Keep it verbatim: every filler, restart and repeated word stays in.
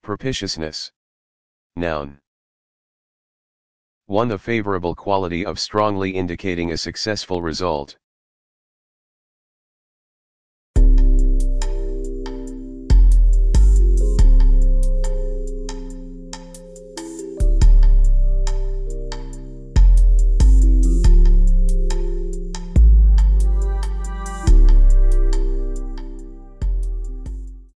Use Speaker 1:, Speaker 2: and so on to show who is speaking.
Speaker 1: Propitiousness. Noun. one. The favorable quality of strongly indicating a successful result.